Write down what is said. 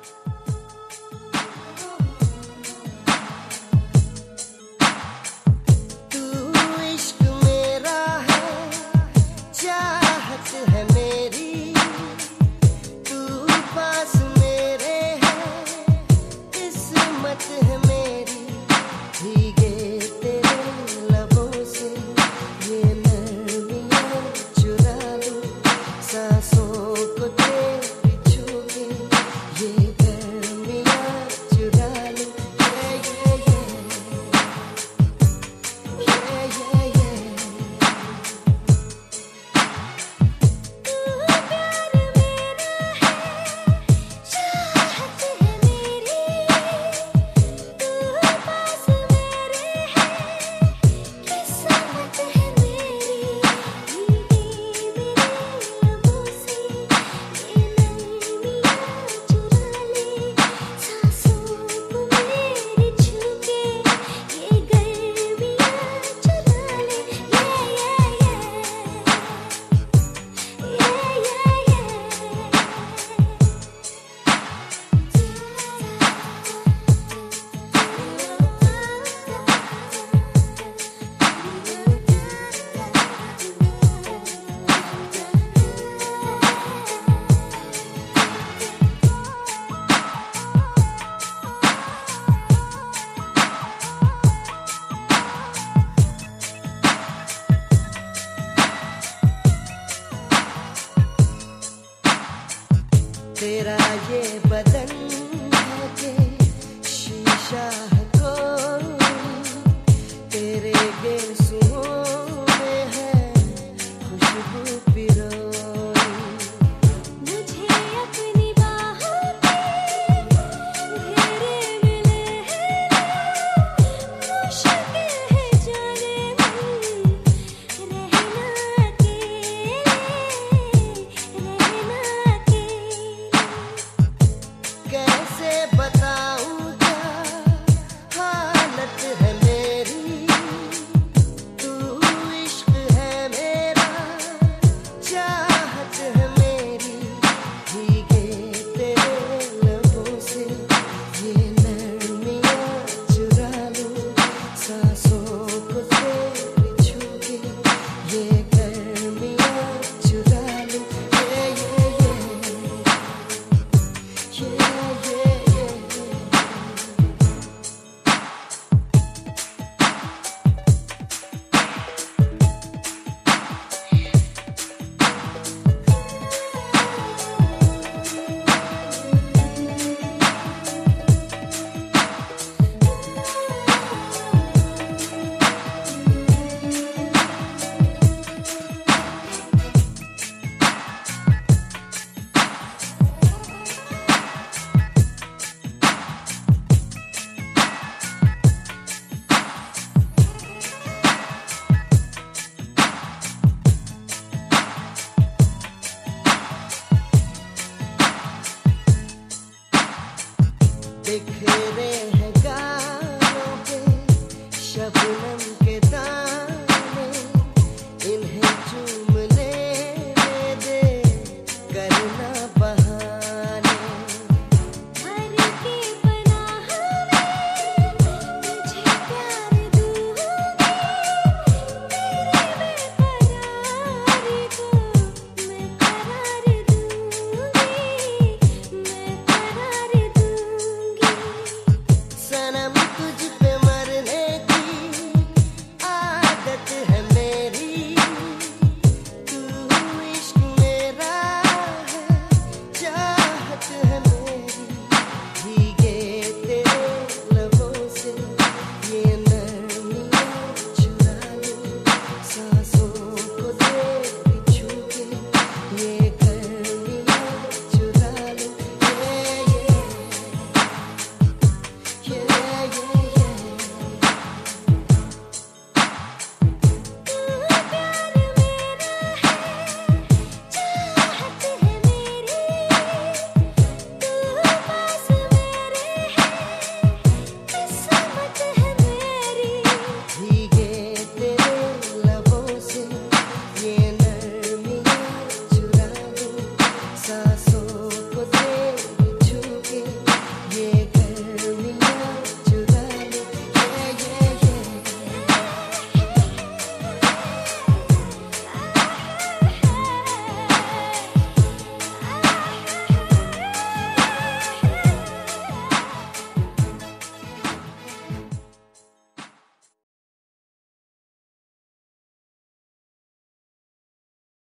तू इश्क मेरा है, चाहत है मेरी, तू पास मेरे है, किस्मत है मेरी। भीगे तेरे लबों से ये नरमियाँ चुरा लूं, सांसों को तेरी छू के ये गर्मियाँ चुरा लूं। तेरा ये बदन है कि शीशा है कोई, तेरे गेसुओं में है खुशबू पिरोई। मुझे अपनी बाहों के घेरे मिले हैं, मुश्किल है जाने मन, रहना अकेले, रहना अकेले। कैसे बताऊं क्या हालत है मेरी, तू इश्क है मेरा, चाहत है मेरी। भीगे तेरे लबों से ये नरमियाँ चुरा लूं, सांसों को तेरी छू के ये गर्मियाँ चुरा लूं। बिखरे